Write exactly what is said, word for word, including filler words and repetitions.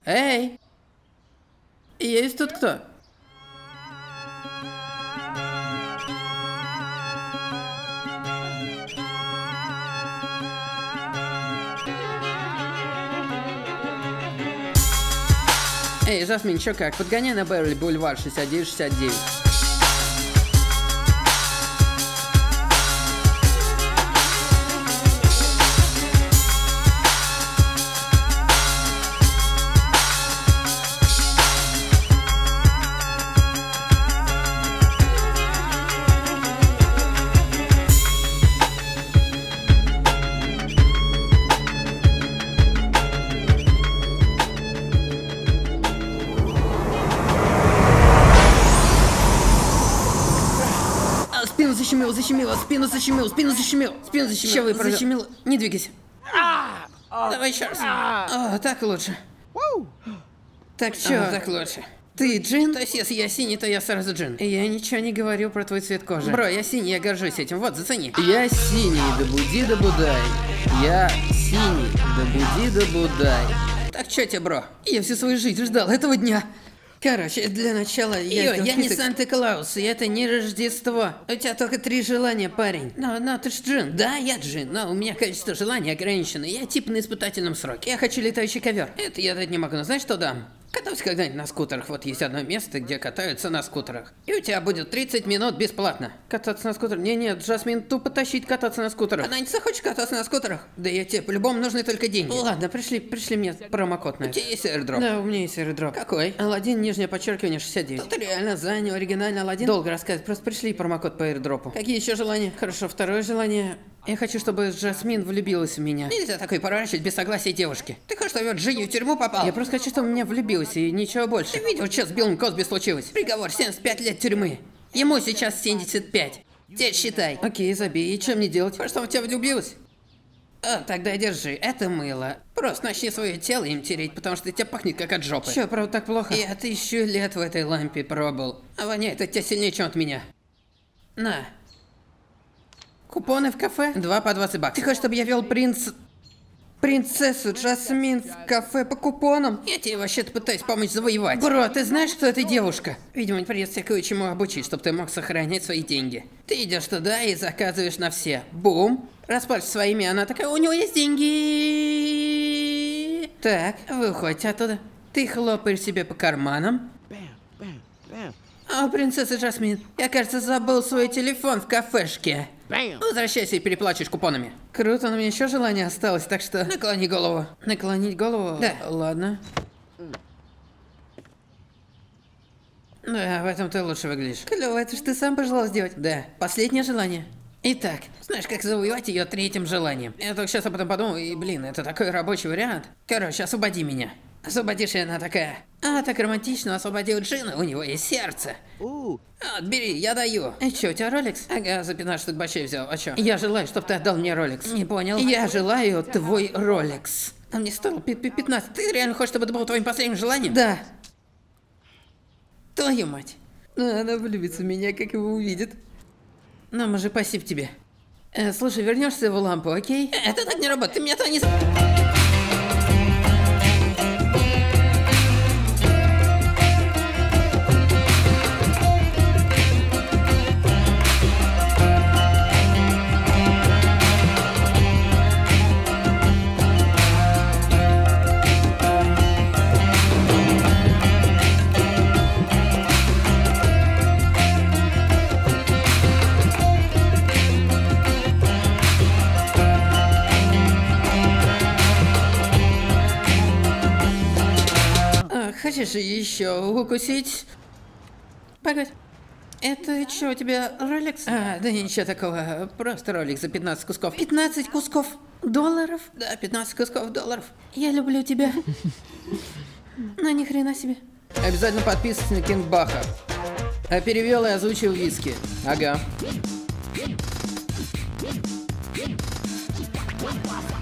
Эй! Есть тут кто? Эй, Жасмин, чё как? Подгоняй на Берли Бульвар шестьдесят девять шестьдесят девять. Спину защемило, защемило, спину защемило, спину защемило, спину защемило. Ща выпрыгну. Защемило. Не двигайся. Давай еще раз. О, так лучше. Так чё? Так лучше. Ты Джин? То есть, если я синий, то я сразу Джин. Я ничего не говорю про твой цвет кожи. Бро, я синий, я горжусь этим. Вот, зацени. Я синий, да буди, да будай. Я синий, да буди, да будай. Так чё тебе, бро? Я всю свою жизнь ждал этого дня. Короче, для начала я... Йо, я не Санта-Клаус, и это не Рождество. У тебя только три желания, парень. Но, но ты ж Джин. Да, я Джин, но у меня количество желаний ограничено. Я типа на испытательном сроке. Я хочу летающий ковер. Это я дать не могу, но знаешь, что дам? Катаюсь когда-нибудь на скутерах. Вот есть одно место, где катаются на скутерах. И у тебя будет тридцать минут бесплатно. Кататься на скутерах? Не-не, Жасмин тупо тащить кататься на скутерах. Она не захочет кататься на скутерах? Да я тебе по-любому нужны только деньги. Ладно, пришли, пришли мне промокод на это. У тебя есть аирдроп? Да, у меня есть аирдроп. Какой? Аладдин, нижнее подчеркивание, шестьдесят девять. Тут реально занял оригинальный Аладдин. Долго рассказывать, просто пришли промокод по аирдропу. Какие еще желания? Хорошо, второе желание. Я хочу, чтобы Жасмин влюбилась в меня. Нельзя такой поворачивать без согласия девушки. Ты хочешь, чтобы Джинни в тюрьму попал? Я просто хочу, чтобы меня влюбилась, и ничего больше. Ты видел, что с Биллом Косби случилось? Приговор семьдесят пять лет тюрьмы. Ему сейчас семьдесят пять. Теперь считай. Окей, забей. И что мне делать? Просто он в тебя влюбилась? А, тогда держи. Это мыло. Просто начни свое тело им тереть, потому что тебя пахнет как от жопы. Че, правда так плохо? Я тысячу лет в этой лампе пробыл. А воняет от тебя сильнее, чем от меня. На. Купоны в кафе? Два по двадцать баксов. Ты хочешь, чтобы я вел принц... принцессу Жасмин в кафе по купонам? Я тебе вообще-то пытаюсь помочь завоевать. Бро, ты знаешь, что это девушка? Видимо, придется тебя кое-чему обучить, чтобы ты мог сохранять свои деньги. Ты идешь туда и заказываешь на все. Бум. Расплачешься своими, она такая, у него есть деньги. Так, выходите оттуда. Ты хлопаешь себе по карманам. О, принцесса Жасмин, я, кажется, забыл свой телефон в кафешке. Возвращайся и переплачешь купонами. Круто, но у меня еще желание осталось, так что... Наклони голову. Наклонить голову? Да. Ладно. Да, в этом ты лучше выглядишь. Клево, это ж ты сам пожелал сделать. Да. Последнее желание. Итак, знаешь, как завоевать ее третьим желанием? Я только сейчас об этом подумал, и, блин, это такой рабочий вариант. Короче, освободи меня. Освободишь, и она такая. А, так романтично, освободил Джина, у него есть сердце. Вот, бери, я даю. И чё, у тебя роликс? Ага, за пятнадцать штук бачей взял, а чё? Я желаю, чтобы ты отдал мне роликс. Не понял. Я желаю твой роликс. А мне стоило пятнадцать. Ты реально хочешь, чтобы это было твоим последним желанием? Да. Твою мать. Она влюбится в меня, как его увидит. Ну, мы же спасибо тебе. Э, слушай, вернешься в лампу, окей? Э, это так не работает, ты меня то не... Хочешь еще укусить? Погодь. Это что, у тебя роликс? А, да ничего такого. Просто ролик за пятнадцать кусков. пятнадцать кусков долларов? Да, пятнадцать кусков долларов. Я люблю тебя. Ну ни хрена себе. Обязательно подписывайся на Кинг Баха. А перевел и озвучил Виски. Ага.